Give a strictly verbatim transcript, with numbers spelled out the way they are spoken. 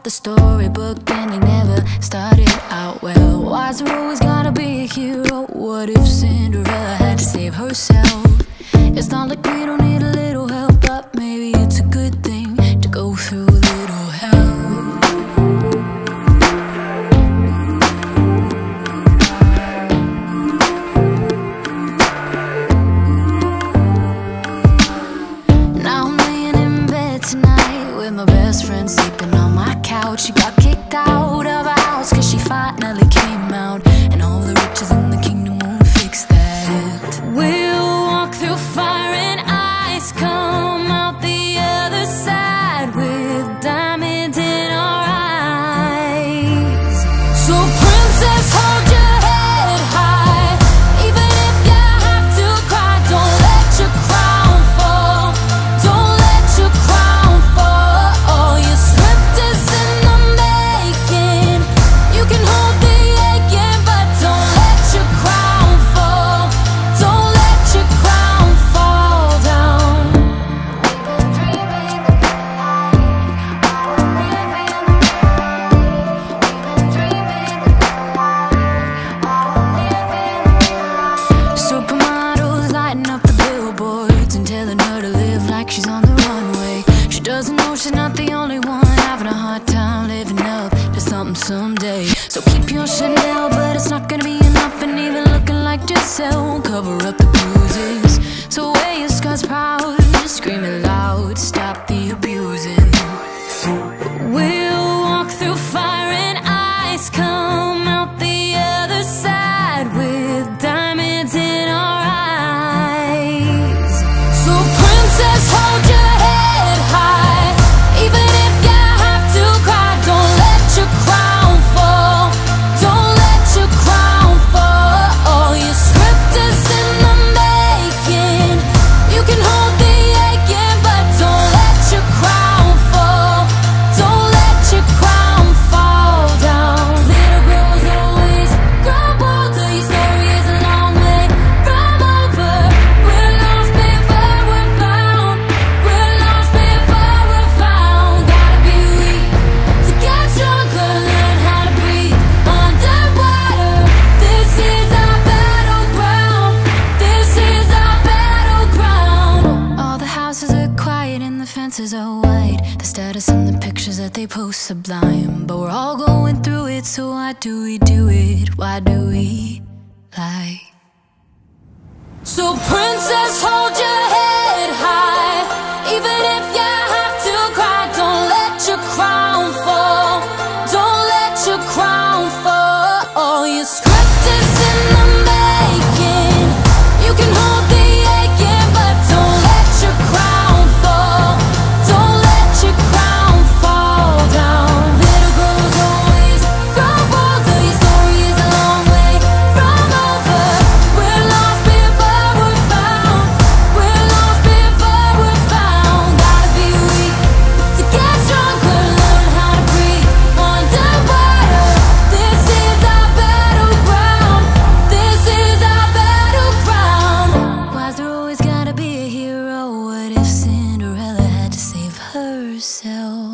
the storybook and they never started out well. Why's there always gotta be a hero? What if Cinderella had to save herself? It's not like we don't need a little help, but maybe it's a good thing to go through a little hell. My best friend sleeping on my couch. She got kicked out of her house cause she finally came out, and all the riches in the kingdom won't fix that. We'll walk through fire and ice, come out the other side with diamonds in our eyes. So princess, hold your head high, even if you have to cry. Don't let your crown fall, don't let your crown fall. Someday, so keep your Chanel, but it's not gonna be enough. And even looking like Giselle won't cover up the bruises. So wear your scars proud, just screaming loud, stop the abusing. We'll walk through fire and ice, come out the other side with diamonds in our eyes. So princess, hold your head high, even if you have to cry. Don't let your cry are white, the status and the pictures that they post sublime, but we're all going through it, so why do we do it? Why do we lie? So princess, hold your head high, even if you have to cry. Don't let your crown fall, don't let your crown fall. All your script is in the making, you can hold the aching, but don't let your crown fall. Herself.